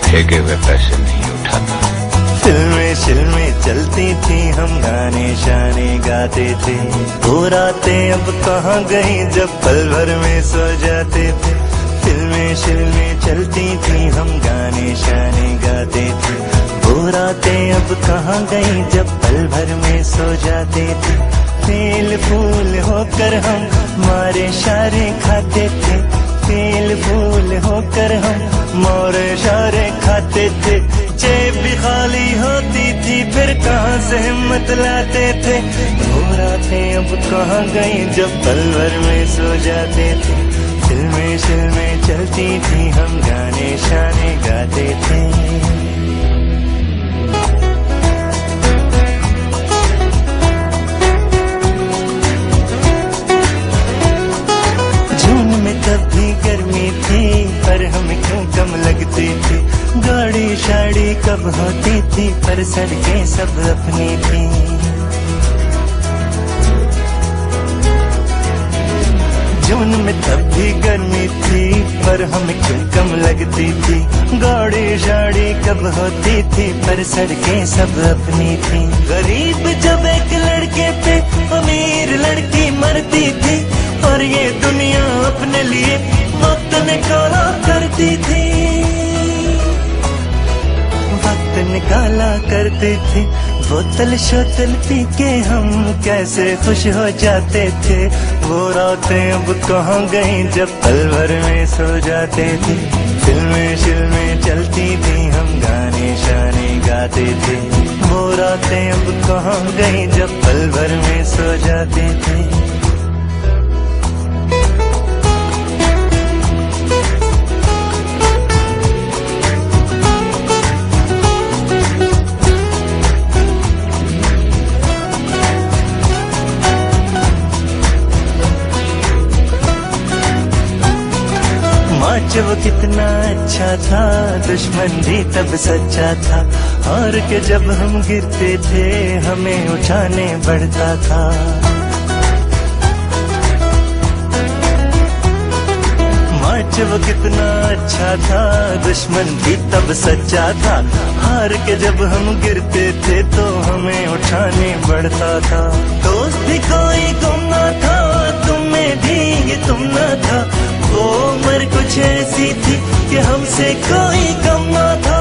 फेंके हुए पैसे नहीं उठाता। फिल्में शिल्में चलती थी, हम गाने शाने गाते थे। वो रातें अब कहाँ गई जब पल भर में सो जाते थे। फिल्में शिल्में चलती थी, हम गाने शाने गाते थे। वो रातें अब कहाँ गई जब पल भर में सो जाते थे। फेल फूल होकर हम मारे शारे खाते थे। फेल फूल होकर हम मोरे शारे खाते थे। जेब भी खाली होती थी, फिर कहाँ से हिम्मत लाते थे। वो रातें अब कहाँ गई जब पल भर में सो जाते थे। फिल्में शिल्में चलती थी, हम गाने शाने गाते थे। तब भी गर्मी थी, पर हमें क्यों कम लगती थी। गाड़ी शाड़ी कब होती थी, पर सड़कें सब अपनी थी। जून में तब भी गर्मी थी, पर हमें क्यों कम लगती थी। गाड़ी शाड़ी कब होती थी, पर सड़कें सब अपनी थी। गरीब जब एक लड़के पे अमीर लड़की मरती थी, और ये दुनिया अपने लिए वक्त निकाला करती थी। वक्त निकाला करती थी। बोतल शोतल पी के हम कैसे खुश हो जाते थे। वो रातें अब कहाँ गई जब पल भर में सो जाते थे। फिल्में शिल्में चलती थी, हम गाने शाने गाते थे। वो रातें अब कहाँ गई जब पल भर में सो जाते थे। वो कितना अच्छा था, दुश्मन भी तब सच्चा था। और के जब हम गिरते थे, हमें उठाने बढ़ता था। मार्च वो कितना अच्छा था, दुश्मन भी तब सच्चा था। हार के जब हम गिरते थे, तो हमें उठाने बढ़ता था। दोस्त भी कोई गुम ना था, तुम्हें भी ये तुम ना था। वो उम्र कुछ ऐसी थी कि हमसे कोई कम ना था।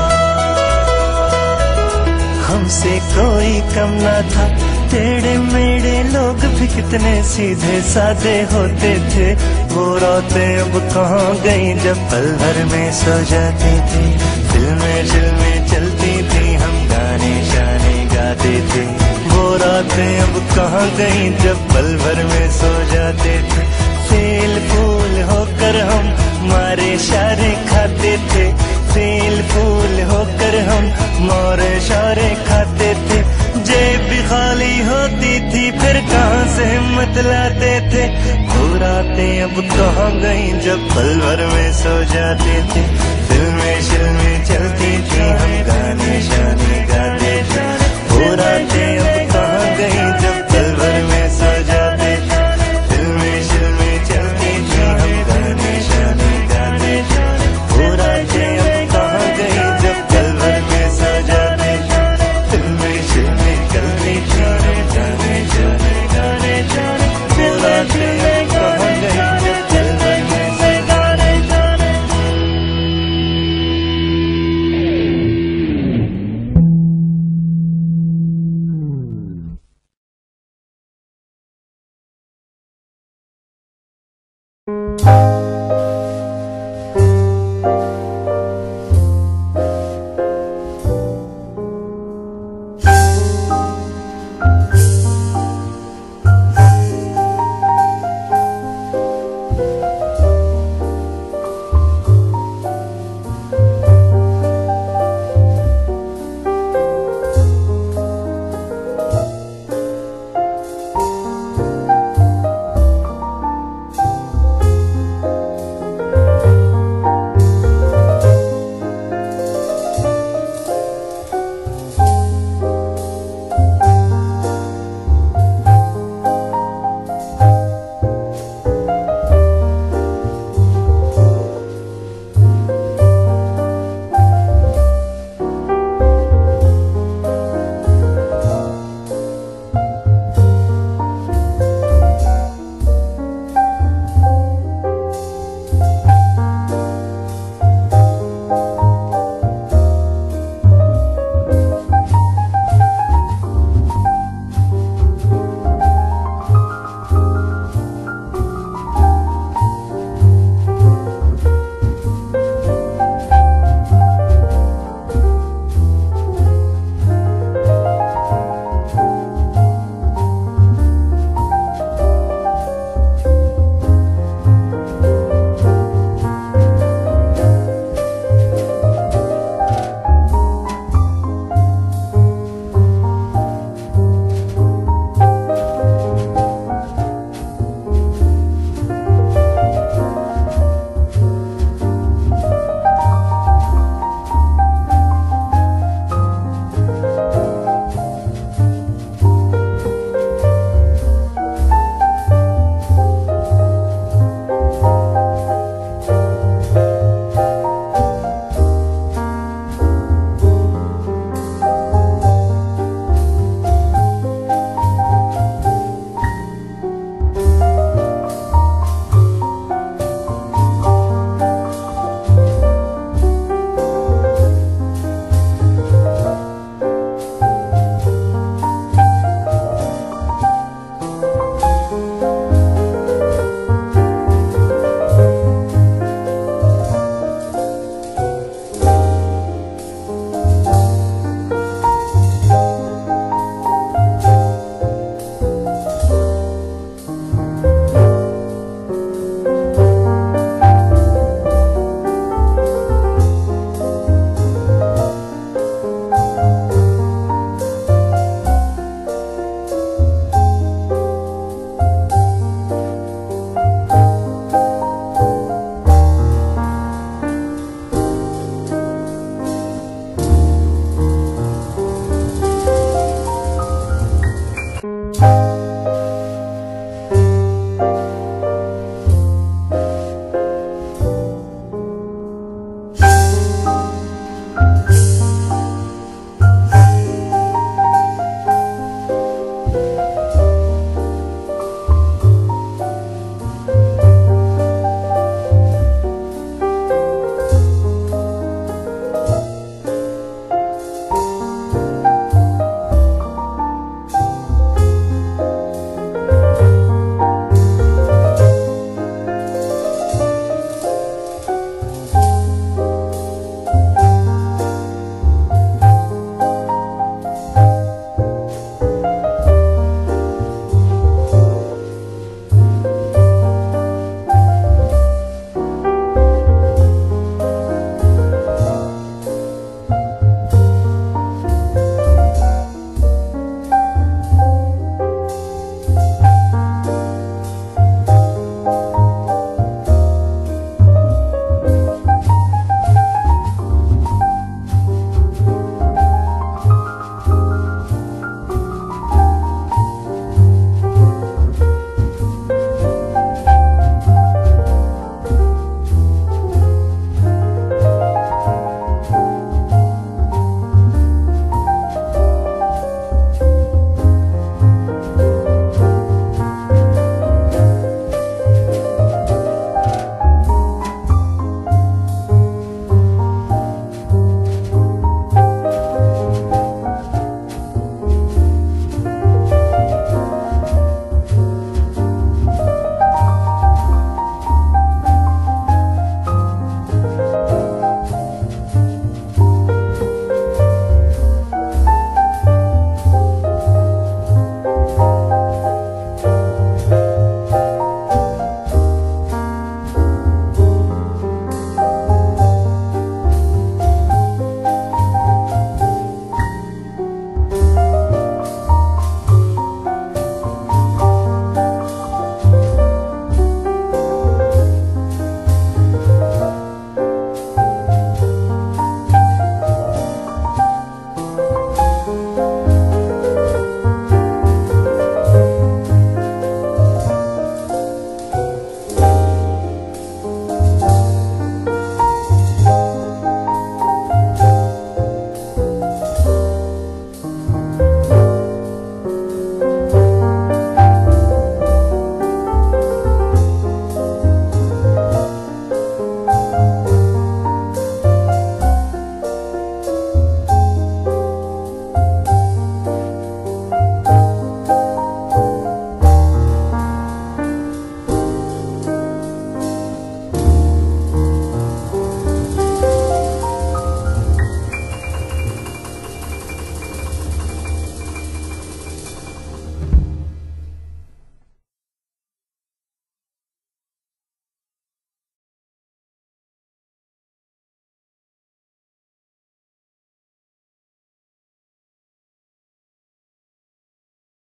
हमसे कोई कम ना था। टेढ़े मेढ़े लोग भी कितने सीधे साधे होते थे। वो रातें अब कहाँ गई जब पल भर में सो जाते थे। फिल्में शिल्में चलती थी, हम गाने शाने गाते थे। वो रातें अब कहाँ गई जब पल भर में सो जाते थे। फेल फूल होकर हम मारे शारे खाते थे। फेल फूल होकर हम मारे शारे खाते थे। जेब भी खाली होती थी, फिर कहाँ से हिम्मत लाते थे। वो रातें अब कहाँ गई जब पल भर में सो जाते थे। फिल्में शिल्में